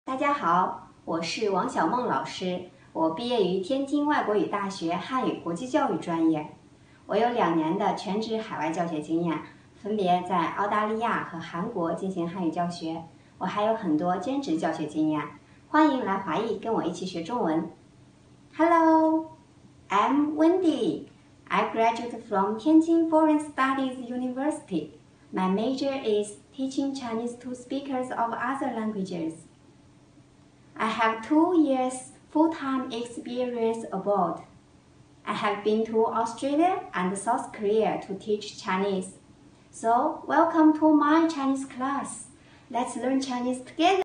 大家好，我是王小梦老师，我毕业于天津外国语大学汉语国际教育专业。我有2年的全职海外教学经验，分别在澳大利亚和韩国进行汉语教学。我还有很多兼职教学经验，欢迎来华裔跟我一起学中文。Hello, I'm Wendy. I graduated from Tianjin Foreign Studies University. My major is teaching Chinese to speakers of other languages. I have 2 years full-time experience abroad. I have been to Australia and South Korea to teach Chinese. So, welcome to my Chinese class. Let's learn Chinese together.